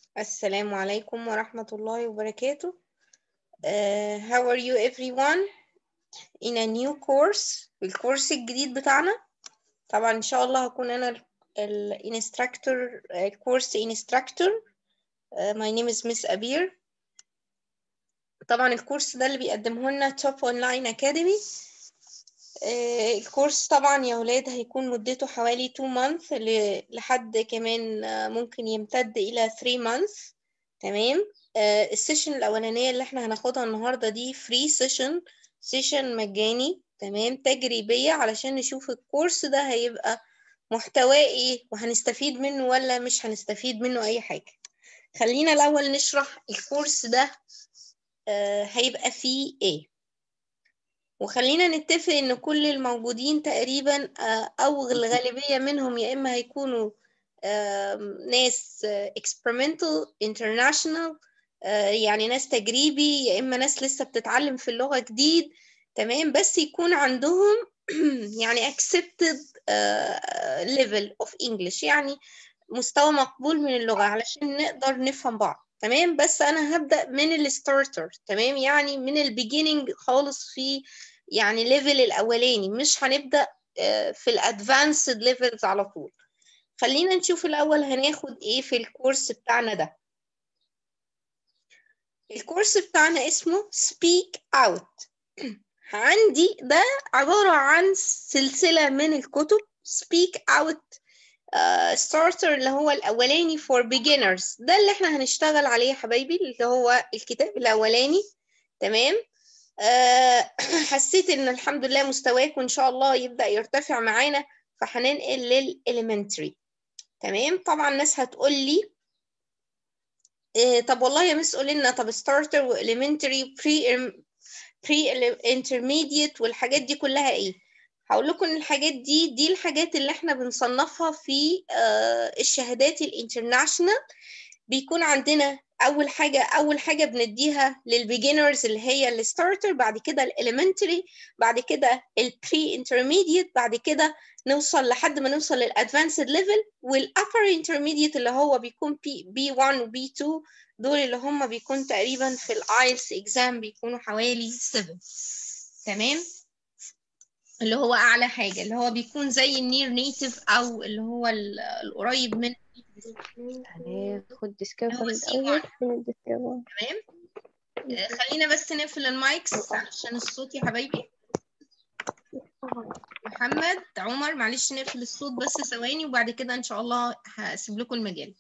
السلام عليكم ورحمة الله وبركاته. How are you everyone in a new course؟ الكورس الجديد بتاعنا. طبعا إن شاء الله هكون أنا الانستراكتور، الكورس انستراكتور. My name is Miss أبير. طبعا الكورس ده اللي بيقدمه لنا Top Online Academy. الكورس طبعا يا ولاد هيكون مدته حوالي 2 months لحد كمان ممكن يمتد إلى 3 months. تمام. السيشن الأولانية اللي احنا هناخدها النهاردة دي فري سيشن مجاني، تمام، تجريبية علشان نشوف الكورس ده هيبقى محتواه ايه وهنستفيد منه ولا مش هنستفيد منه أي حاجة. خلينا الأول نشرح الكورس ده هيبقى فيه ايه. وخلينا نتفق ان كل الموجودين تقريبا او الغالبية منهم يا اما هيكونوا ناس experimental international، يعني ناس تجريبي، يا اما ناس لسه بتتعلم في اللغة جديد، تمام، بس يكون عندهم يعني accepted level of English، يعني مستوى مقبول من اللغة علشان نقدر نفهم بعض. تمام. بس انا هبدأ من الستارتر، تمام، يعني من البيجيننج خالص، في يعني ليفل الاولاني، مش هنبدأ في الادفانسد ليفلز على طول. خلينا نشوف الاول هناخد ايه في الكورس بتاعنا ده. الكورس بتاعنا اسمه Speak Out. عندي ده عبارة عن سلسلة من الكتب. Speak Out starter اللي هو الأولاني for beginners، ده اللي احنا هنشتغل عليه يا حبايبي، اللي هو الكتاب الأولاني. تمام. حسيت ان الحمد لله مستواكم ان شاء الله يبدأ يرتفع معانا، فهننقل للإليمنتري. تمام. طبعا الناس هتقول لي طب والله يا مس قولي لنا، طب ستارتر وإليمنتري بري انترميديت والحاجات دي كلها ايه؟ هقول لكم ان الحاجات دي الحاجات اللي احنا بنصنفها في الشهادات الانترناشونال. بيكون عندنا اول حاجه بنديها للبيجنرز اللي هي الستارتر، بعد كده الاليمنتري، بعد كده البري انترميديت، بعد كده نوصل لحد ما نوصل للادفانسد ليفل، والابر انترميديت اللي هو بيكون بي 1 وبي 2، دول اللي هم بيكون تقريبا في الايلتس اكزام بيكونوا حوالي 7. تمام. اللي هو اعلى حاجه، اللي هو بيكون زي النير نيتيف او اللي هو القريب من هناخد اللي ديسكفر هو سي 1. الأول من الديسكفر. تمام. خلينا بس نقفل المايكس عشان الصوت يا حبايبي. محمد، عمر، معلش نقفل الصوت بس ثواني، وبعد كده ان شاء الله هسيب لكم المجال.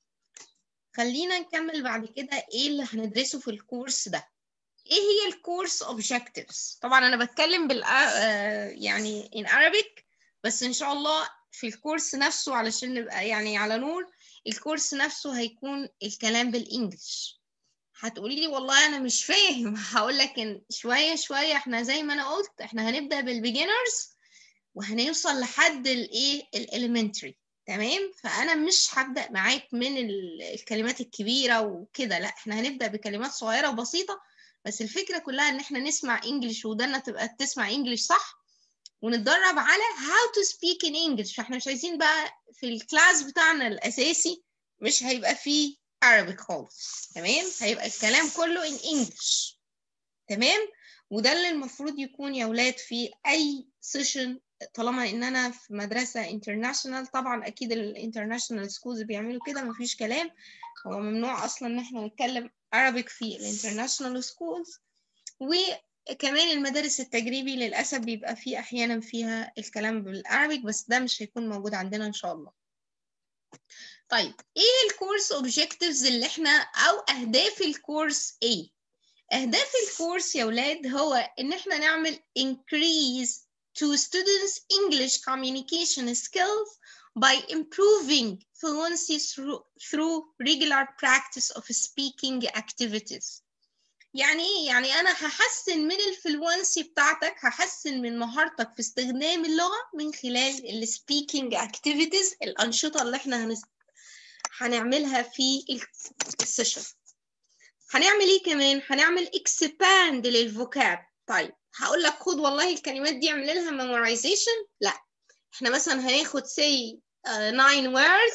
خلينا نكمل بعد كده ايه اللي هندرسه في الكورس ده. ايه هي الكورس objectives؟ طبعا انا بتكلم يعني in Arabic، بس ان شاء الله في الكورس نفسه علشان نبقى يعني على نور، الكورس نفسه هيكون الكلام بالانجلش. هتقولي لي والله انا مش فاهم. هقول لك ان شويه شويه احنا زي ما انا قلت احنا هنبدا بالبيجنرز وهنوصل لحد الايه الاليمنتري. تمام. فانا مش هبدا معاك من الكلمات الكبيره وكده، لا، احنا هنبدا بكلمات صغيره وبسيطه. بس الفكره كلها ان احنا نسمع انجلش ودنا تبقى تسمع انجلش صح، ونتدرب على how to speak in English. فاحنا مش عايزين بقى في الكلاس بتاعنا الاساسي مش هيبقى فيه Arabic خالص. تمام. هيبقى الكلام كله in English. تمام. وده اللي المفروض يكون يا ولاد في اي سيشن، طالما ان انا في مدرسه انترناشونال. طبعا اكيد الانترناشونال سكولز بيعملوا كده، مفيش كلام، هو ممنوع اصلا ان احنا نتكلم Arabic في الانترناشونال سكولز. وكمان المدارس التجريبي للاسف بيبقى فيه احيانا فيها الكلام بالعربي، بس ده مش هيكون موجود عندنا ان شاء الله. طيب ايه الكورس اوبجكتيفز اللي احنا او اهداف الكورس ايه؟ اهداف الكورس يا ولاد هو ان احنا نعمل increase to students English communication skills by improving fluency through regular practice of speaking activities. يعني ايه؟ يعني انا هحسن من الفلونسي بتاعتك، هحسن من مهارتك في استخدام اللغة من خلال السبيكينج اكتيفيتيز، الانشطة اللي احنا هنعملها في السيشن. هنعمل ايه كمان؟ هنعمل expand للفوكاب. طيب هقول لك خد والله الكلمات دي اعمل لها memorization، لا، احنا مثلا هناخد say 9 words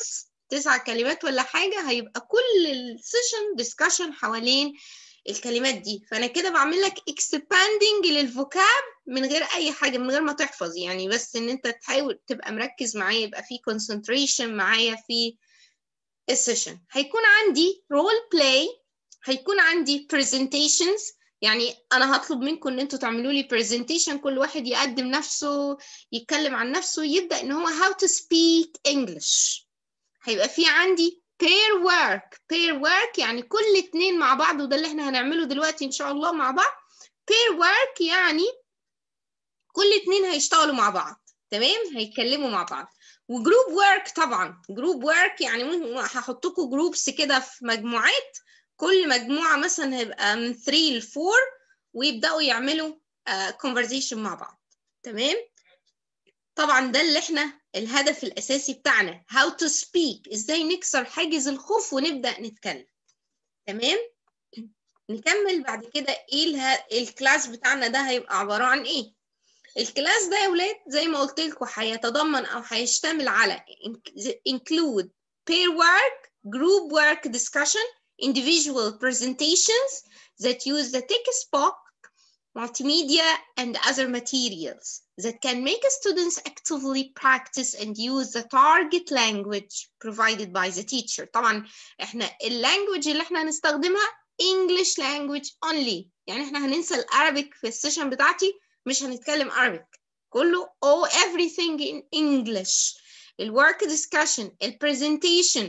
9 كلمات ولا حاجة، هيبقى كل السيشن ديسكشن حوالين الكلمات دي. فأنا كده بعمل لك expanding للفوكاب من غير أي حاجة، من غير ما تحفظ يعني، بس إن أنت تحاول تبقى مركز معايا، يبقى في concentration معايا في السيشن. هيكون عندي role play، هيكون عندي presentations، يعني أنا هطلب منكم إن أنتوا تعملوا لي presentation، كل واحد يقدم نفسه، يتكلم عن نفسه، يبدأ إن هو how to speak English. هيبقى في عندي pair work يعني كل اتنين مع بعض، وده اللي احنا هنعمله دلوقتي إن شاء الله مع بعض. pair work يعني كل اتنين هيشتغلوا مع بعض، تمام، هيتكلموا مع بعض. وجروب ورك طبعا، جروب ورك يعني هحطكم جروبس كده في مجموعات، كل مجموعة مثلا هيبقى من 3 ل 4، ويبدأوا يعملوا conversation مع بعض، تمام. طبعا ده اللي احنا الهدف الأساسي بتاعنا، how to speak، ازاي نكسر حاجز الخوف ونبدأ نتكلم، تمام. نكمل بعد كده ايه الكلاس بتاعنا ده هيبقى عبارة عن ايه. الكلاس ده يا ولاد زي ما قلت لكم هيتضمن او هيشتمل على include pair work, group work discussion, individual presentations that use the textbook, multimedia and other materials that can make students actively practice and use the target language provided by the teacher. طبعا احنا اللانجوج اللي احنا هنستخدمها English language only، يعني احنا هننسى العربيك في السيشن بتاعتي، مش هنتكلم Arabic، كله everything in English. الwork discussion، presentation،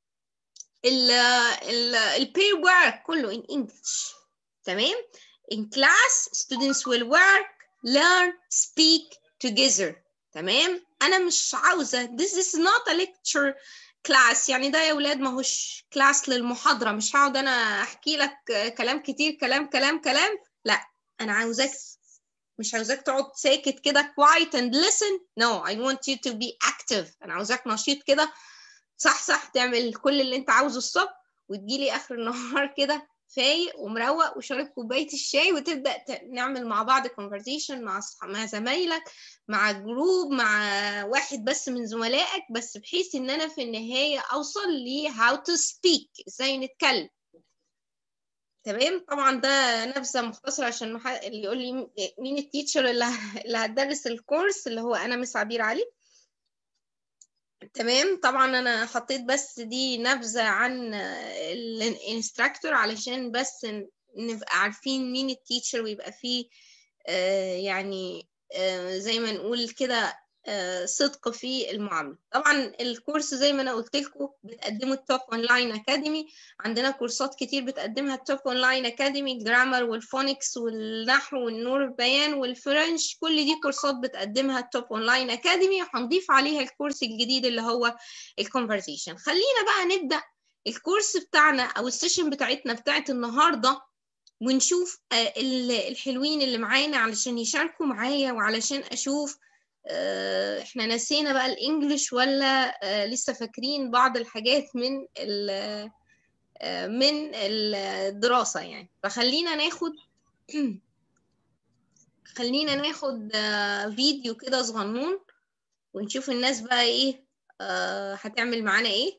pair work كله in English، تمام. In class students will work, learn, speak together، تمام. أنا مش عاوزة this is not a lecture class، يعني ده يا ولاد ما هوش كلاس للمحاضرة، مش هقعد أنا أحكي لك كلام كتير، كلام، لا، أنا عاوزاك، مش عاوزاك تقعد ساكت كده quiet and listen. No, I want you to be active. أنا عاوزاك نشيط كده، صح تعمل كل اللي أنت عاوزه الصبح، وتجيلي آخر النهار كده فايق ومروق وشارب كوباية الشاي، وتبدأ نعمل مع بعض conversation مع زمايلك، مع جروب، مع واحد بس من زملائك، بس بحيث إن أنا في النهاية أوصل ل how to speak، إزاي نتكلم، تمام. طبعا ده نبذه مختصره عشان اللي يقول لي مين التيتشر اللي هتدرس الكورس، اللي هو انا مس عبير علي، تمام. طبعا انا حطيت بس دي نبذه عن الانستراكتور علشان بس نبقى عارفين مين التيتشر، ويبقى فيه يعني زي ما نقول كده صدق في المعامله. طبعا الكورس زي ما انا قلت لكم بتقدمه التوب اونلاين اكاديمي، عندنا كورسات كتير بتقدمها التوب اونلاين اكاديمي، الجرامر والفونكس والنحو والنور البيان والفرنش، كل دي كورسات بتقدمها التوب اونلاين اكاديمي، وهنضيف عليها الكورس الجديد اللي هو الكونفرسيشن. خلينا بقى نبدا الكورس بتاعنا او السيشن بتاعتنا بتاعت النهارده، ونشوف الحلوين اللي معانا علشان يشاركوا معايا، وعلشان اشوف احنا نسينا بقى الانجليش ولا لسه فاكرين بعض الحاجات من الدراسة يعني. فخلينا ناخد فيديو كده صغنون، ونشوف الناس بقى ايه هتعمل معانا ايه.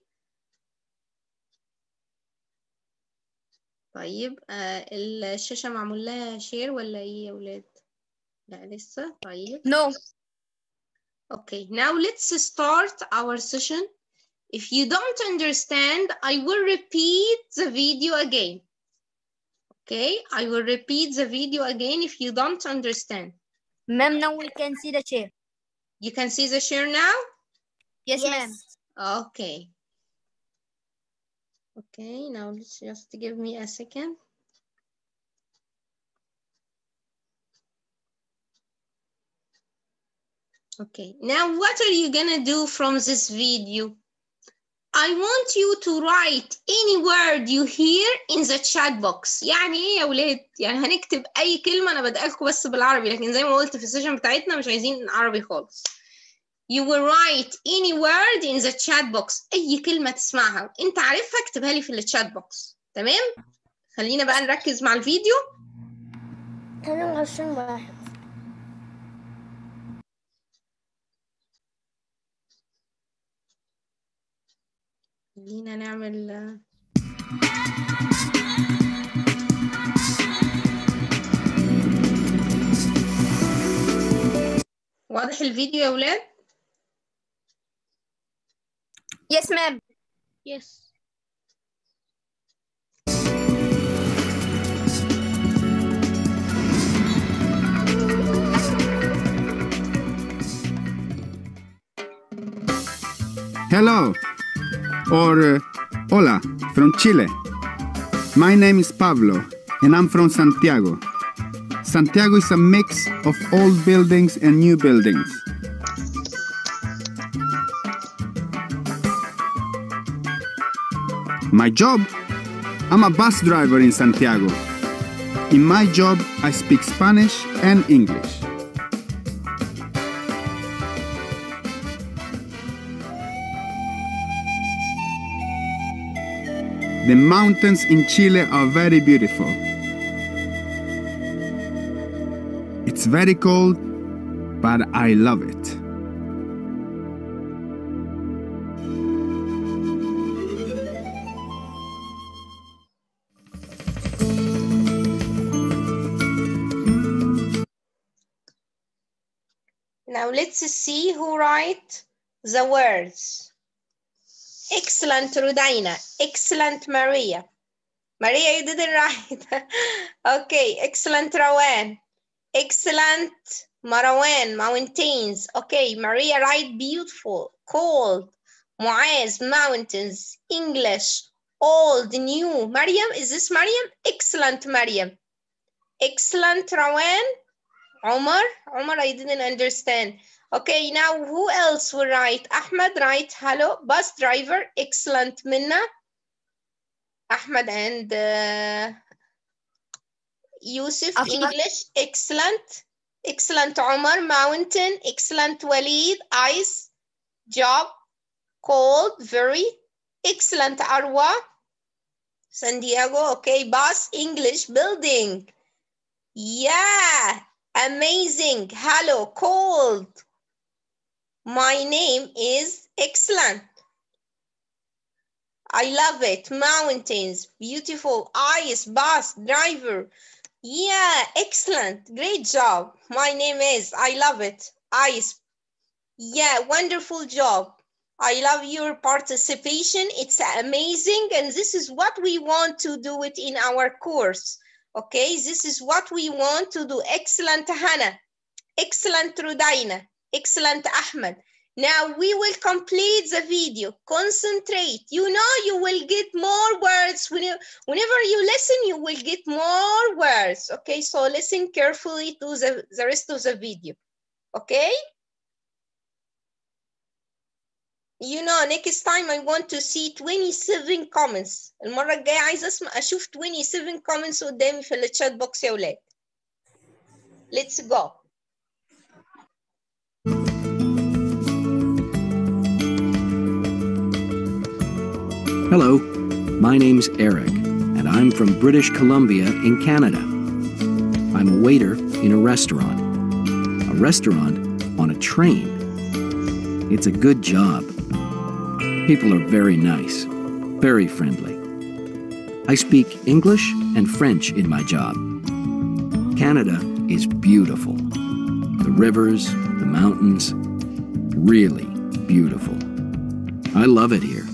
طيب الشاشة معمول لها شير ولا ايه يا ولاد؟ لا لسه. طيب No. Okay, now let's start our session. If you don't understand, I will repeat the video again. Okay, I will repeat the video again if you don't understand. Ma'am, now we can see the chair. You can see the share now? Yes, ma'am. Okay. Okay, now let's just give me a second. Okay, now what are you gonna do from this video? I want you to write any word you hear in the chat box. يعني ايه يا ولاد؟ يعني هنكتب اي كلمة، انا بدأ لكم بس بالعربي، لكن زي ما قلت في السيشن بتاعتنا مش عايزين عربي خالص. You will write any word in the chat box. اي كلمة تسمعها انت عارفها اكتبها لي في الشات بوكس، تمام؟ خلينا بقى نركز مع الفيديو. 22 واحد. خلينا نعمل واضح الفيديو يا ولاد؟ Yes, ma'am. Yes. Hello, or hola, from Chile. My name is Pablo, and I'm from Santiago. Santiago is a mix of old buildings and new buildings. My job? I'm a bus driver in Santiago. In my job, I speak Spanish and English. The mountains in Chile are very beautiful. It's very cold, but I love it. Now let's see who write the words. Excellent, Rudaina. Excellent, Maria. Maria, you didn't write. Okay, excellent, Rawan. Excellent, Marwan, mountains. Okay, Maria, write beautiful, cold. Muaz, mountains. English, old, new. Mariam, is this Mariam? Excellent, Mariam. Excellent, Rawan. Omar, I didn't understand. Okay, now who else will write? Ahmed, write hello. Bus driver, excellent, Minna. Ahmed and Yusuf, English, excellent. Excellent, Omar, mountain. Excellent, Walid, ice. Job, cold, very. Excellent, Arwa. San Diego, okay. Bus, English, building. Yeah, amazing. Hello, cold. My name is excellent. I love it. Mountains, beautiful. Ice, bus, driver. Yeah, excellent. Great job. My name is, I love it. Ice. Yeah, wonderful job. I love your participation. It's amazing. And this is what we want to do it in our course. Okay, this is what we want to do. Excellent, Hannah. Excellent, Rudaina. Excellent, Ahmed. Now we will complete the video. Concentrate. You know you will get more words. Whenever you listen, you will get more words. Okay, so listen carefully to the rest of the video. Okay? You know, next time I want to see 27 comments. المرة الجاية عايزة أشوف 27 comments قدامي في الchat box يا ولاد. Let's go. Hello, my name's Eric, and I'm from British Columbia in Canada. I'm a waiter in a restaurant on a train. It's a good job. People are very nice, very friendly. I speak English and French in my job. Canada is beautiful. The rivers, the mountains, really beautiful. I love it here.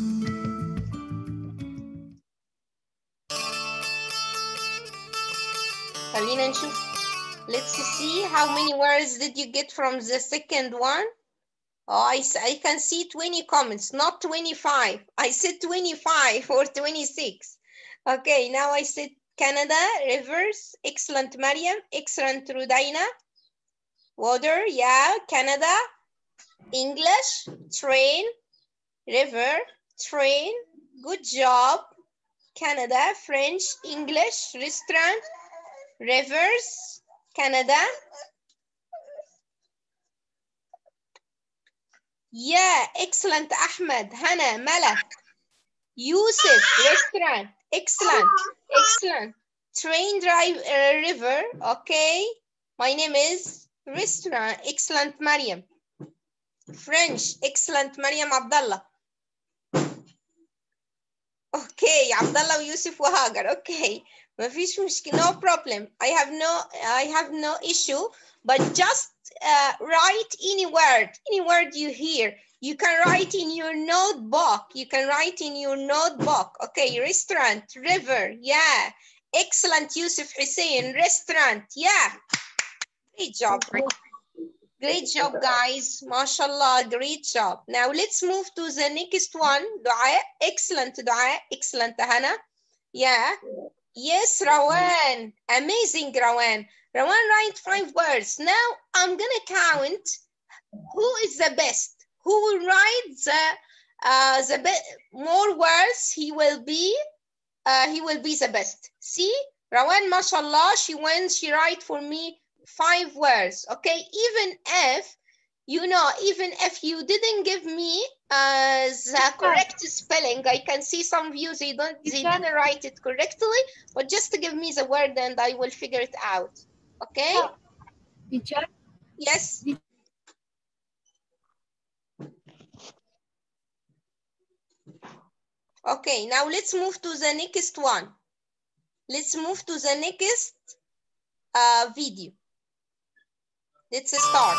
خلينا نشوف. Let's see how many words did you get from the second one. Oh, I can see 20 comments, not 25. I said 25 or 26. Okay, now I said Canada, rivers, excellent Mariam, excellent Rudaina. Water, yeah, Canada. English, train, river, train, good job. Canada, French, English, restaurant, rivers, Canada. Yeah, excellent Ahmed, Hannah, Malak, Yusuf, restaurant, excellent, excellent. Train, drive, river, okay. My name is restaurant, excellent Mariam. French, excellent Mariam Abdallah. اوكي عبد الله ويوسف وهاجر. اوكي مفيش مشكلة. No problem. I have no issue. But just write any word you hear. You can write in your notebook. You can write in your notebook. Okay, restaurant, river. Yeah. Excellent, Yusuf Hussein. Restaurant. Yeah. Great job. Great job, guys. MashaAllah, great job. Now let's move to the next one. Dua. Excellent, Dua. Excellent, Hana. Yeah. Yes, Rawan. Amazing, Rawan. Rawan, write 5 words. Now I'm gonna count who is the best. Who will write more words? He will be the best. See, Rawan, mashallah, she wins. She write for me 5 words. Okay, even if you didn't give me the correct spelling, I can see some of you they didn't write it correctly, but just to give me the word and I will figure it out. Okay? Teacher. Yes. Okay, now let's move to the next one. Let's move to the next video. Let's start.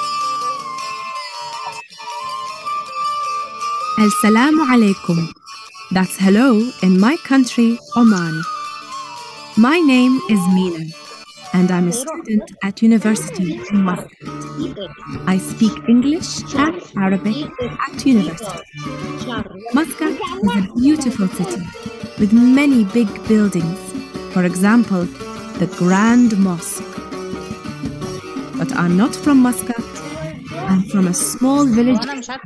Assalamu alaikum. That's hello in my country, Oman. My name is Mina, and I'm a student at university in Muscat. I speak English and Arabic at university. Muscat is a beautiful city with many big buildings. For example, the Grand Mosque. But I'm not from Muscat. I'm from a small village.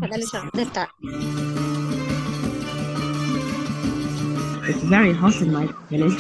It's very hot in my village.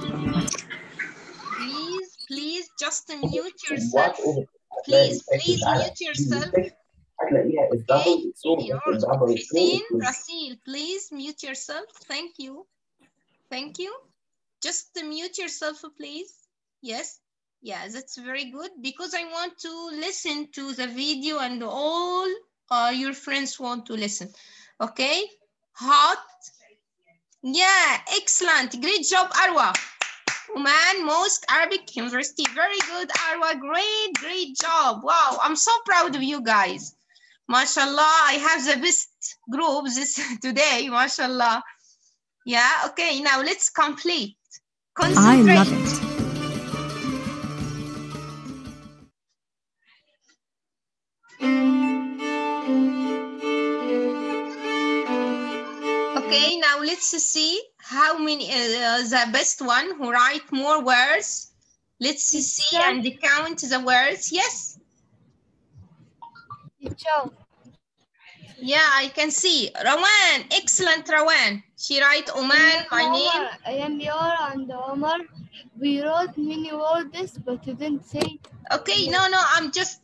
Please just mute yourself. Please mute yourself. Okay, Hussein, Rasil, please mute yourself. Thank you. Just mute yourself, please. Yes. Yeah, that's very good because I want to listen to the video and all your friends want to listen. Okay, hot. Yeah, excellent. Great job, Arwa. Oman Mosque Arabic University. Very good, Arwa. Great job. Wow, I'm so proud of you guys. MashaAllah, I have the best groups today, MashaAllah. Yeah, okay, now let's complete. Concentrate. I love it. Okay, now let's see how many, the best one who write more words. Let's see and count the words. Yes. Yeah, I can see. Rawan, excellent Rawan. She write Oman, my name. I am Yara and Omar. We wrote many words, but you didn't say. Okay, no, I'm just,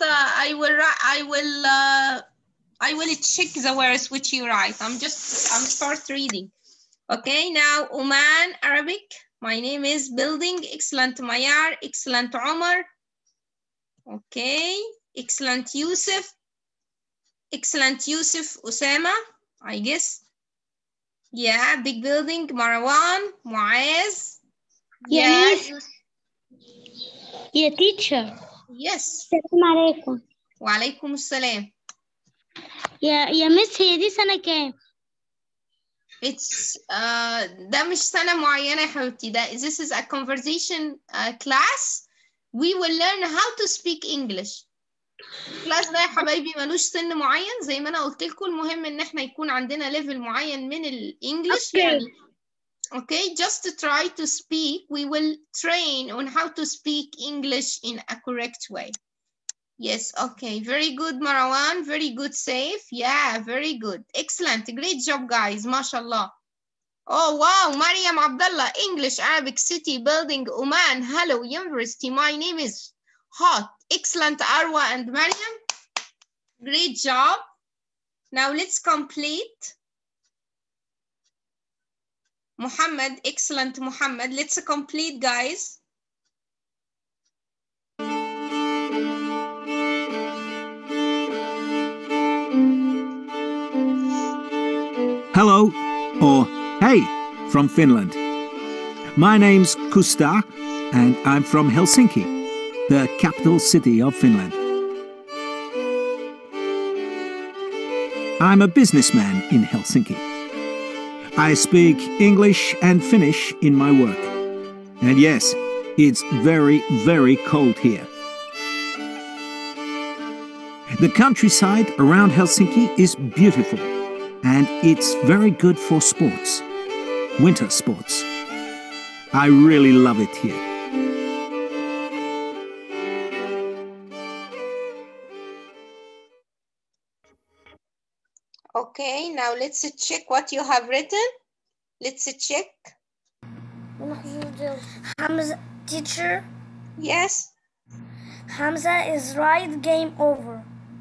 I will check the words which you write. I'm start reading. Okay, now Oman, Arabic. My name is Building. Excellent Mayar. Excellent Omar. Okay, excellent Yusuf. Excellent Yusuf Osama, I guess. Yeah, big building. Marwan, Muaz. Yeah. Yeah, teacher. Yes. السلام عليكم. وعليكم السلام. يا مس هي دي سنة كام؟ It's ده مش سنة معينة يا حبيبتي. This is a conversation class. We will learn how to speak English. الكلاس ده يا حبايبي ملوش سن معين زي ما انا قلت لكم. المهم ان احنا يكون عندنا ليفل معين من الانجليش. يعني okay, just to try to speak. We will train on how to speak English in a correct way. Yes, okay, very good Marwan, very good Saif. Yeah, very good, excellent, great job guys, mashallah. Oh wow, Mariam Abdullah, English, Arabic, city, building, Oman, hello, university, my name is Hot. Excellent, Arwa and Mariam. Great job. Now let's complete. Muhammad, excellent, Muhammad. Let's complete, guys. Hello or hey, from Finland. My name's Kustaa, and I'm from Helsinki, the capital city of Finland. I'm a businessman in Helsinki. I speak English and Finnish in my work. And yes, it's very, very cold here. The countryside around Helsinki is beautiful, and it's very good for sports, winter sports. I really love it here. Okay, now let's check what you have written. Let's check. Hamza, teacher. Yes. Hamza is right. Game over.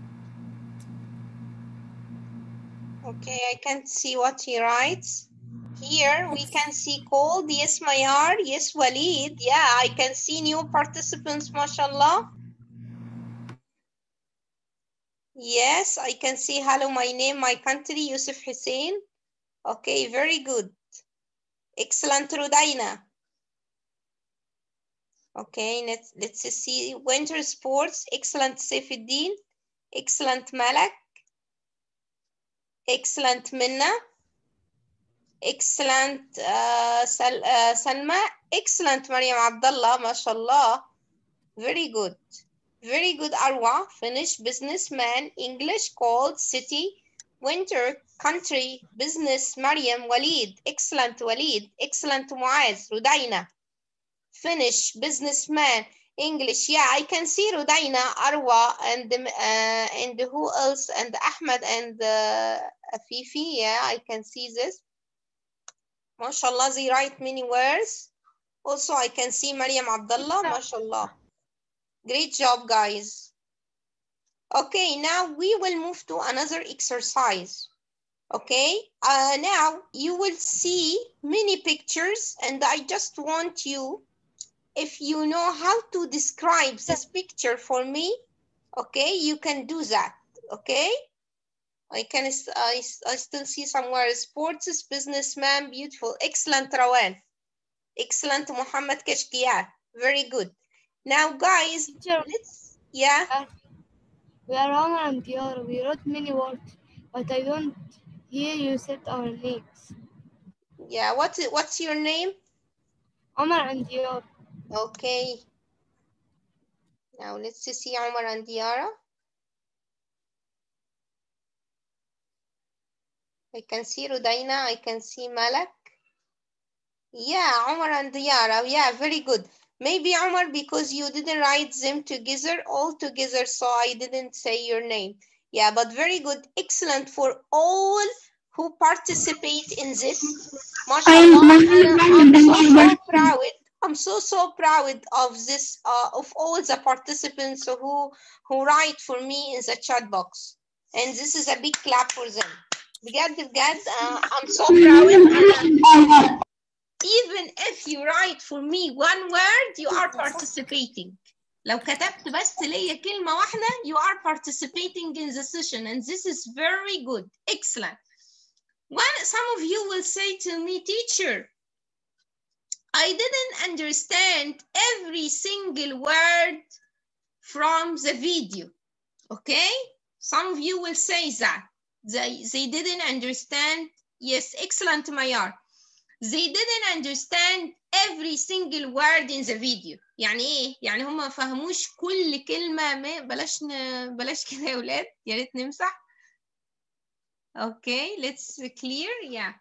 Okay, I can't see what he writes. Here we can see cold. Yes, Mayar. Yes, Walid. Yeah, I can see new participants, mashallah. Yes, I can see hello, my name, my country, Yusuf Hussein. Okay, very good. Excellent, Rudaina. Okay, let's see winter sports. Excellent, Saifuddin. Excellent, Malak. Excellent, Minna. Excellent, Salma. Excellent, Maryam Abdullah, mashallah. Very good. Very good, Arwa. Finnish, businessman. English, cold, city. Winter, country. Business, Maryam. Walid. Excellent, Walid. Excellent, Muaz. Rudaina. Finnish, businessman. English, yeah, I can see Rudaina, Arwa, and who else? And Ahmed and Afifi. Yeah, I can see this. MashaAllah, they write many words. Also, I can see Maryam Abdullah. MashaAllah. Great job, guys. Okay, now we will move to another exercise. Okay, now you will see many pictures, and I just want you, if you know how to describe this picture for me, okay, you can do that. Okay, I still see somewhere sports, businessman, beautiful, excellent, Rawan, excellent, Muhammad Kashkiyat, very good. Now, guys, let's, yeah. We are Omar and Dior. We wrote many words, but I don't hear you said our names. Yeah, what's your name? Omar and Dior. Okay. Now let's see Omar and Diara. I can see Rudaina. I can see Malak. Yeah, Omar and Diara. Yeah, very good. Maybe Omar, because you didn't write them together, all together, so I didn't say your name. Yeah, but very good. Excellent for all who participate in this. I'm so proud. I'm so proud of this, of all the participants who write for me in the chat box. And this is a big clap for them. بجد I'm so proud. Even if you write for me one word, you are participating. لو كتبت بس ليا كلمة واحدة, you are participating in the session, and this is very good. Excellent. Some of you will say to me, teacher, I didn't understand every single word from the video. Okay? Some of you will say that. They didn't understand. Yes, excellent, Mayar. They didn't understand every single word in the video. يعني ايه؟ يعني هم ما فهموش كل كلمة. بلاش كده يا ولاد. يا ريت نمسح. Okay, let's clear. Yeah.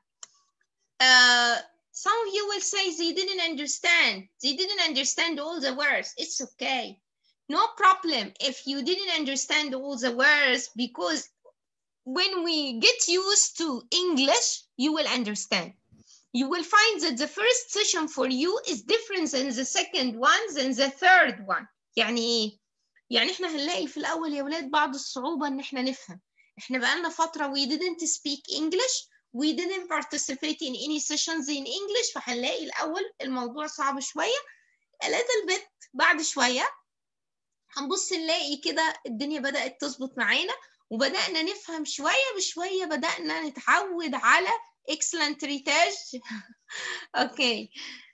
Some of you will say they didn't understand. They didn't understand all the words. It's okay. No problem if you didn't understand all the words, because when we get used to English, you will understand. You will find that the first session for you is different than the second one, than the third one. يعني ايه؟ يعني احنا هنلاقي في الأول يا ولاد بعض الصعوبة إن احنا نفهم. احنا بقالنا فترة we didn't speak English, we didn't participate in any sessions in English, فهنلاقي الأول الموضوع صعب شوية. A little bit بعد شوية هنبص نلاقي كده الدنيا بدأت تظبط معانا، وبدأنا نفهم شوية بشوية، بدأنا نتعود على excellent ريتاج. اوكي.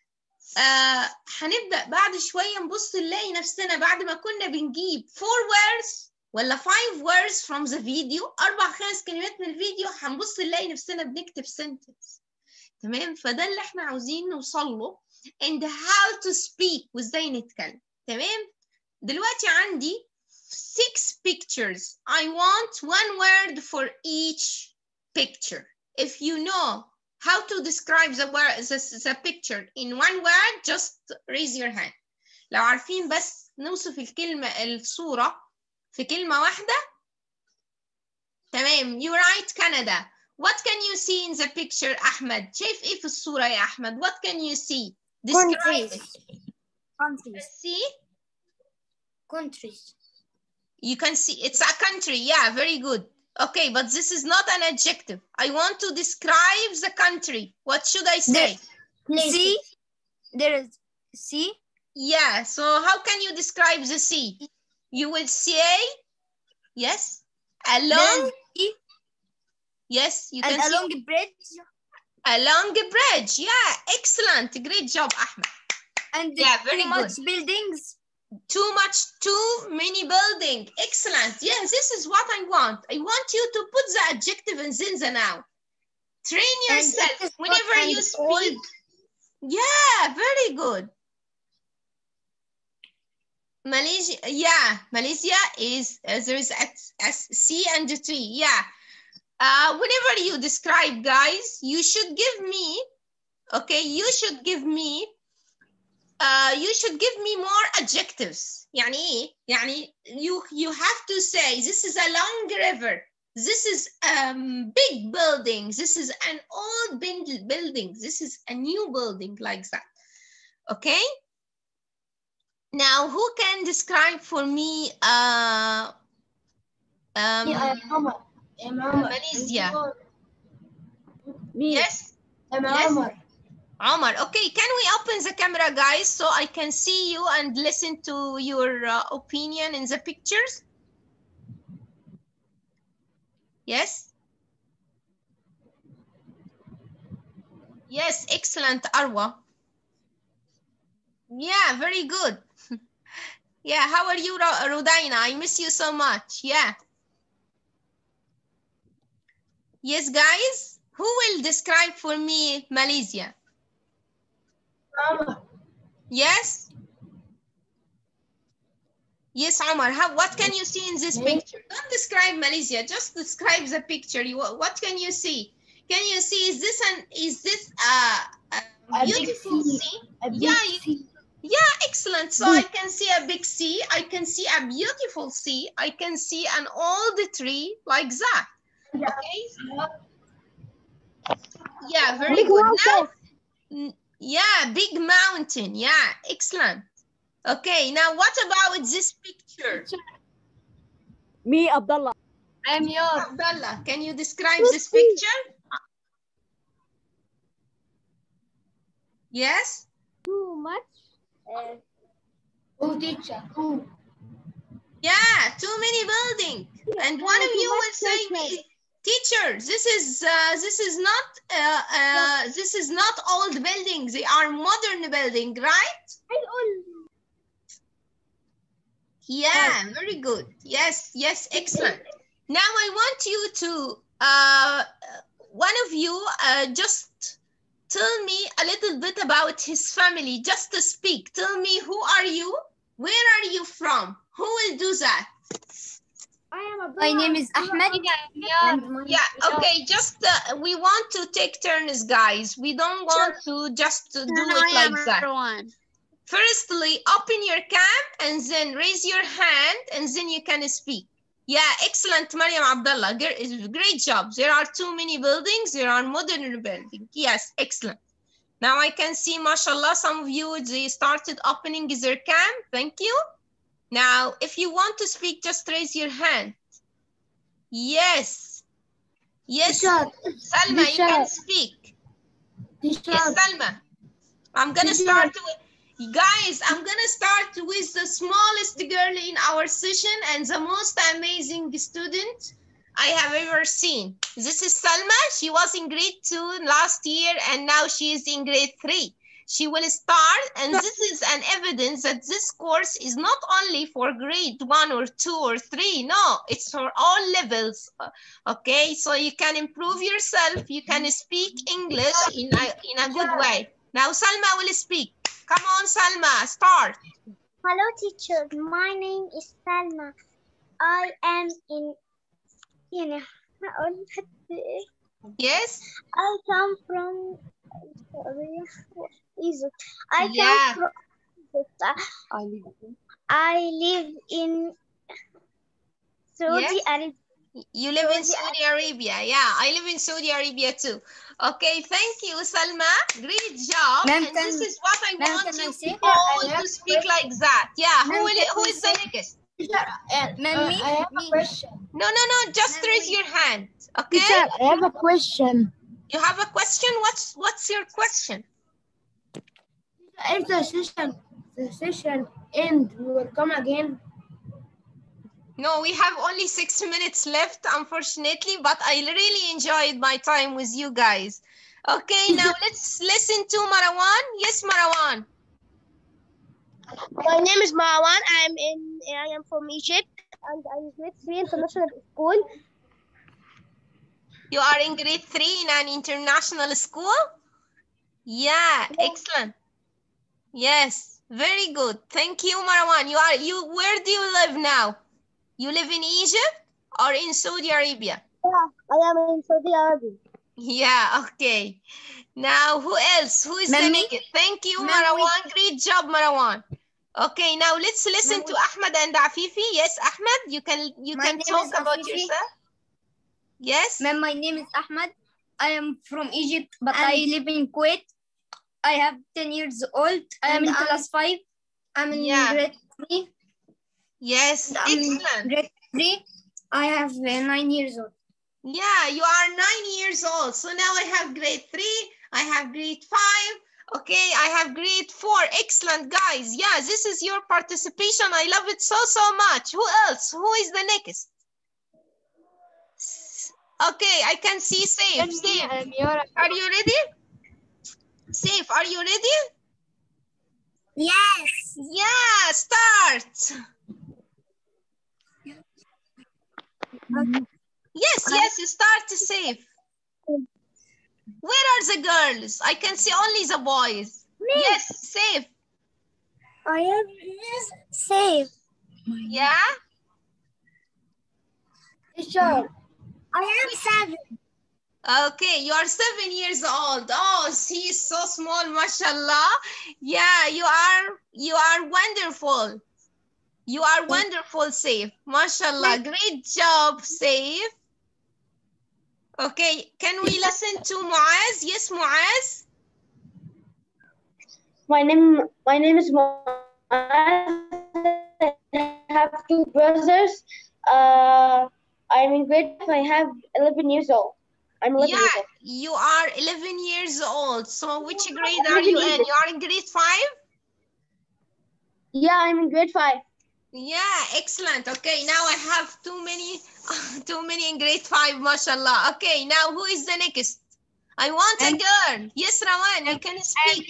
هنبدأ بعد شوية نبص نلاقي نفسنا بعد ما كنا بنجيب 4 words ولا 5 words from the video، 4-5 كلمات من الفيديو، هنبص نلاقي نفسنا بنكتب sentence. تمام؟ فده اللي احنا عاوزين نوصل له and how to speak وازاي نتكلم. تمام؟ دلوقتي عندي 6 pictures. I want 1 word for each picture. If you know how to describe the picture in 1 word, just raise your hand. لو عارفين بس نوصف الصورة في كلمة واحدة. تمام. You write Canada. What can you see in the picture, أحمد؟ شايف إيه في الصورة يا أحمد؟ What can you see? Describe it. Countries. See? Countries. You can see it's a country. Yeah, very good. Okay, but this is not an adjective. I want to describe the country. What should I say? Sea. There is sea. Yeah, so how can you describe the sea? You will say, yes, along. Yes, you can see. Along a bridge. Along a bridge. Yeah, excellent. Great job, Ahmed. And yeah, very too much good. buildings. Too many building. Excellent. Yeah, this is what I want. I want you to put the adjective and then the noun. Train yourself whenever you speak. Yeah, very good. Malaysia, yeah, Malaysia is there is a sea and a tree. Yeah. Whenever you describe, guys, you should give me, okay, you should give me more adjectives. يعني إيه؟ يعني you have to say this is a long river, this is big building, this is an old building, this is a new building, like that. Okay? Now who can describe for me Malaysia? Yes? Yes? Omar, okay, can we open the camera, guys, so I can see you and listen to your opinion in the pictures? Yes? Yes, excellent, Arwa. Yeah, very good. Yeah, how are you, Rudaina? I miss you so much. Yeah. Yes, guys, who will describe for me Malaysia? Yes? Yes, Omar. What can you see in this picture? Don't describe Malaysia. Just describe the picture. What can you see? Can you see? Is this a beautiful sea? Yeah, excellent. So I can see a big sea. I can see a beautiful sea. I can see an old tree like that. Okay. Yeah, very good. Now. Yeah, big mountain. Yeah, excellent. Okay, now what about this picture? Me, Abdullah. I'm yours. Abdullah, can you describe this picture? Yes? Too much. Oh, teacher. Yeah, too many buildings. And one of you will say, teacher, this is not old buildings. They are modern building, right? Yeah, very good. Yes, yes, excellent. Now I want you to, one of you, just tell me a little bit about his family, just to speak. Tell me, who are you? Where are you from? Who will do that? My name is Ahmed. Yeah, okay, just we want to take turns, guys. We don't want to just do it like that. Firstly, open your cam and then raise your hand and then you can speak. Yeah, excellent, Mariam Abdullah. Great job. There are too many buildings. There are modern buildings. Yes, excellent. Now I can see, mashallah, some of you, they started opening their cam. Thank you. Now, if you want to speak, just raise your hand. Yes. Yes, Salma, you can speak. Yes, Salma. I'm going to start with, guys, I'm going to start with the smallest girl in our session and the most amazing student. I have ever seen. This is Salma. She was in grade 2 last year and now she is in grade 3. She will start, and this is an evidence that this course is not only for grade 1 or 2 or 3. No, it's for all levels. Okay, so you can improve yourself. You can speak English in a good way. Now Salma will speak. Come on, Salma, start. Hello, teacher. My name is Salma. I am in Yes. I come from Egypt. I live in Saudi Arabia. You live in Saudi Arabia. Yeah, I live in Saudi Arabia too. Okay, thank you, Salma. Great job. And this is what I want you all to speak like that. Yeah, who is the next? I have a question. No, just raise your hand. Okay? Teacher, I have a question. You have a question? What's your question? If the session end, we will come again. No, we have only 6 minutes left, unfortunately, but I really enjoyed my time with you guys. Okay, now let's listen to Marwan. Yes, Marwan. My name is Marwan. I am from Egypt and I'm in grade 3 international school. You are in grade 3 in an international school? Yeah, excellent. Yes, very good. Thank you, Marwan. Where do you live now? You live in Egypt or in Saudi Arabia? Yeah, I am in Saudi Arabia. Yeah, okay. Now, who else? Who is the next? Thank you, Marwan. Great job, Marwan. Okay, now let's listen to Ahmed and Afifi. Yes, Ahmed, you can talk about yourself. Yes. Ma'am, my name is Ahmed. I am from Egypt, but I live in Kuwait. I have 10 years old. I am in class 5. I'm in grade 3. Yes, excellent. Grade 3. I have 9 years old. Yeah, you are 9 years old. So now I have grade 3. I have grade 5. Okay, I have grade 4. Excellent, guys. Yeah, this is your participation. I love it so much. Who else? Who is the next? Okay, I can see Saif. Saif, are you ready? Saif, are you ready? Yes. Yeah, start. Yes, start Saif. Where are the girls? I can see only the boys. Yes, Saif. I am safe. Yeah? Sure. I am 7. Okay, you are 7 years old. Oh, she is so small, mashallah. Yeah, you are wonderful. You are wonderful, Saif. Mashallah. Great job, Saif. Okay, can we listen to Muaz? Yes, Muaz. My name is Muaz. I have 2 brothers. I'm in grade 5. I have 11 years old. I'm 11 years old. You are 11 years old. So which grade are you in? You are in grade 5? Yeah, I'm in grade 5. Yeah, excellent. Okay, now I have too many in grade 5, mashallah. Okay, now who is the next? I want a girl. Yes, Rawan, you can speak.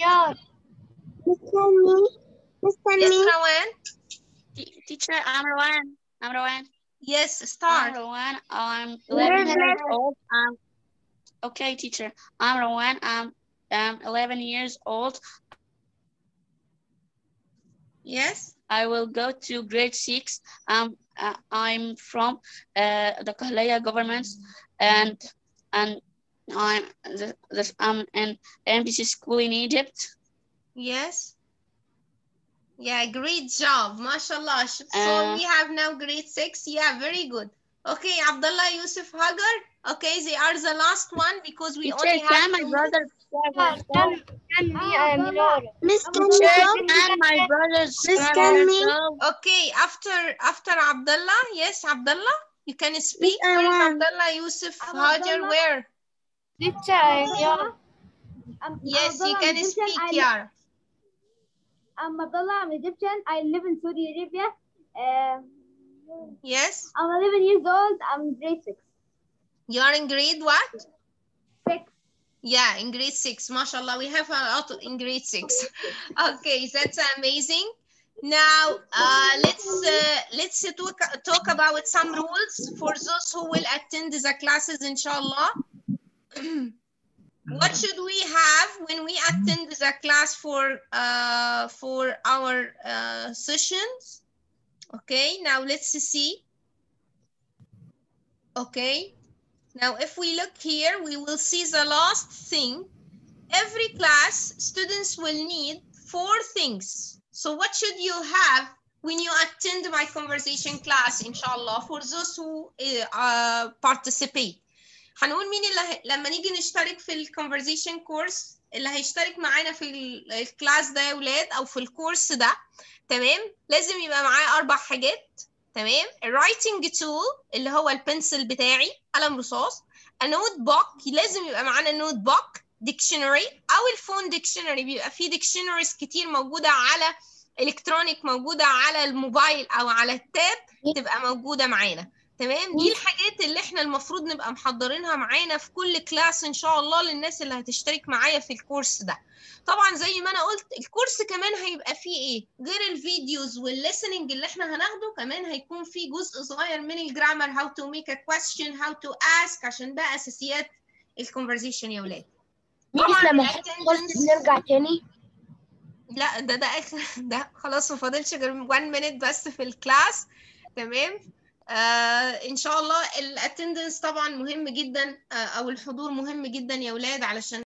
Yes, Rawan. Teacher, I'm Rawan. Yes, start. I'm Rawan. I'm 11 years old. Okay, teacher. I'm Rawan. I'm 11 years old. Yes. I will go to grade 6. I'm from the Kahliya government, and I'm in MBC school in Egypt. Yes. Yeah, great job, mashallah. So we have now grade 6. Yeah, very good. Okay, Abdullah, Yusuf, Hagar. Okay, they are the last one because we only have my brother. Miss and my brothers. Okay, after Abdullah. Yes, Abdullah, you can speak. Where is Abdullah, Yusuf, Hajar? Where? Teacher, I'm Yara. Yes, you can speak, Yara. I'm Abdullah. I'm Egyptian. I live in Saudi Arabia. Yes. I'm 11 years old. I'm grade 6. You are in grade what? 6. Yeah, in grade 6. MashaAllah, we have a lot in grade 6. Okay, that's amazing. Now, let's talk about some rules for those who will attend the classes, inshallah. What should we have when we attend the class for our sessions? Okay, now let's see. Okay, now if we look here, we will see the last thing. Every class, students will need 4 things. So what should you have when you attend my conversation class, inshallah, for those who participate? هنقول مين اللي لما نيجي نشترك في الكونفرزيشن كورس اللي هيشترك معانا في الكلاس ده يا ولاد او في الكورس ده، تمام؟ لازم يبقى معاه 4 حاجات، تمام؟ الرايتنج تول اللي هو البنسل بتاعي، قلم رصاص، النوت بوك، لازم يبقى معانا النوت بوك، ديكشنري او الفون ديكشنري، بيبقى فيه ديكشنريز كتير موجوده على الكترونيك، موجوده على الموبايل او على التاب، تبقى موجوده معانا، تمام؟ دي الحاجات اللي احنا المفروض نبقى محضرينها معانا في كل كلاس ان شاء الله للناس اللي هتشترك معايا في الكورس ده. طبعا زي ما انا قلت الكورس كمان هيبقى فيه ايه غير الفيديوز والليسننج اللي احنا هناخده، كمان هيكون فيه جزء صغير من الجرامر، how to make a question, how to ask، عشان ده اساسيات الكونفرزيشن يا ولاد. طبعا لما نرجع تاني. لا ده اخر ده خلاص، ما فاضلش غير 1 minute بس في الكلاس، تمام؟ ان شاء الله الاتندنس طبعا مهم جدا، او الحضور مهم جدا يا ولاد علشان